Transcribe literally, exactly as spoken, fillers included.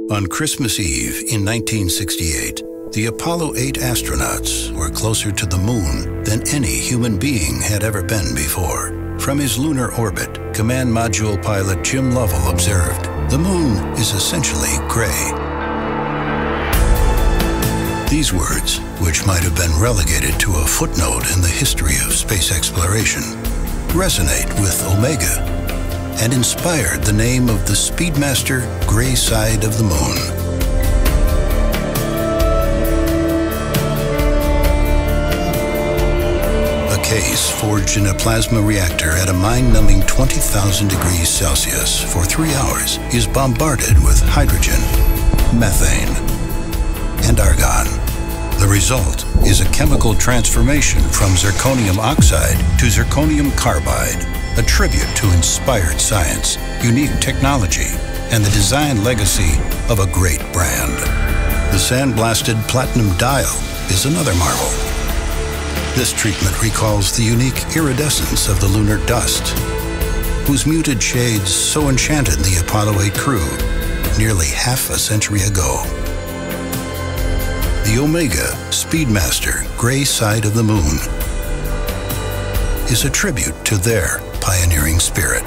On Christmas Eve in nineteen sixty-eight, the Apollo eight astronauts were closer to the moon than any human being had ever been before. From his lunar orbit, Command Module pilot Jim Lovell observed, "The moon is essentially gray." These words, which might have been relegated to a footnote in the history of space exploration, resonate with OMEGA and inspired the name of the Speedmaster Grey Side of the Moon. A case forged in a plasma reactor at a mind-numbing twenty thousand degrees Celsius for three hours is bombarded with hydrogen, methane, and argon. The result is a chemical transformation from zirconium oxide to zirconium carbide, a tribute to inspired science, unique technology, and the design legacy of a great brand. The sandblasted platinum dial is another marvel. This treatment recalls the unique iridescence of the lunar dust, whose muted shades so enchanted the Apollo eight crew nearly half a century ago. The OMEGA Speedmaster Grey Side of the Moon is a tribute to their pioneering spirit.